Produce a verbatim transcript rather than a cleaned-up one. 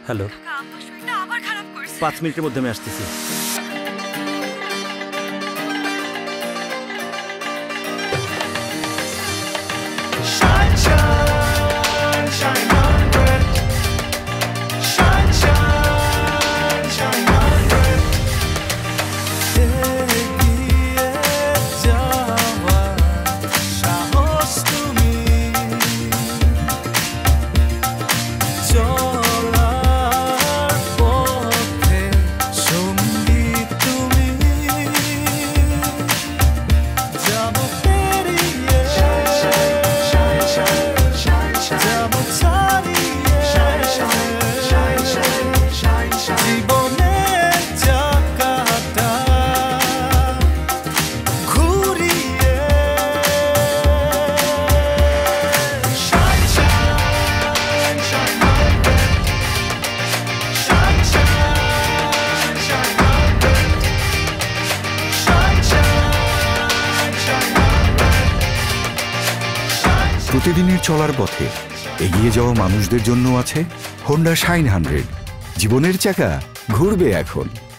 Hello, পাঁচ মিনিটের মধ্যে আমি আসতেছি। প্রতিদিনের চলার পথে এগিয়ে যাওয়া মানুষদের জন্য আছে হোন্ডা শাইন হান্ড্রেড। জীবনের চাকা ঘুরবে এখন।